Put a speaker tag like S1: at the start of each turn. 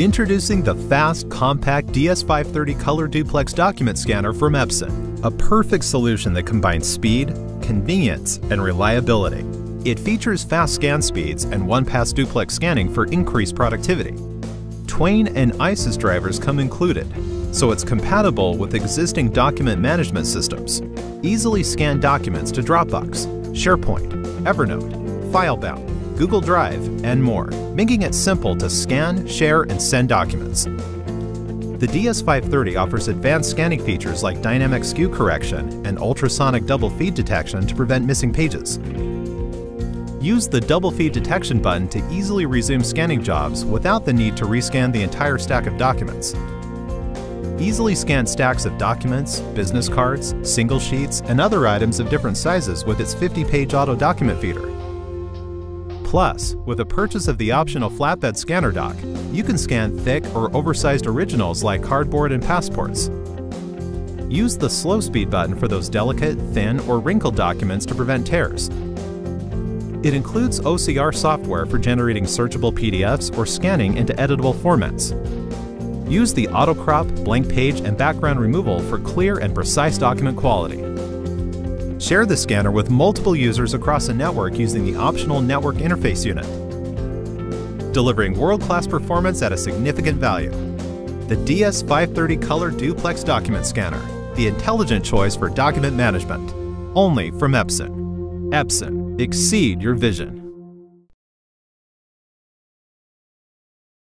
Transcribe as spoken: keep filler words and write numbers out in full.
S1: Introducing the fast, compact D S five thirty Color Duplex Document Scanner from Epson, a perfect solution that combines speed, convenience, and reliability. It features fast scan speeds and one-pass duplex scanning for increased productivity. Twain and I S Y S drivers come included, so it's compatible with existing document management systems. Easily scan documents to Dropbox, SharePoint, Evernote, FileBound, Google Drive, and more, making it simple to scan, share, and send documents. The D S five thirty offers advanced scanning features like dynamic skew correction and ultrasonic double feed detection to prevent missing pages. Use the double feed detection button to easily resume scanning jobs without the need to rescan the entire stack of documents. Easily scan stacks of documents, business cards, single sheets, and other items of different sizes with its fifty page auto document feeder. Plus, with a purchase of the optional flatbed scanner dock, you can scan thick or oversized originals like cardboard and passports. Use the slow speed button for those delicate, thin, or wrinkled documents to prevent tears. It includes O C R software for generating searchable P D Fs or scanning into editable formats. Use the auto crop, blank page, and background removal for clear and precise document quality. Share the scanner with multiple users across a network using the optional Network Interface Unit, delivering world-class performance at a significant value. The D S five thirty Color Duplex Document Scanner, the intelligent choice for document management. Only from Epson. Epson, exceed your vision.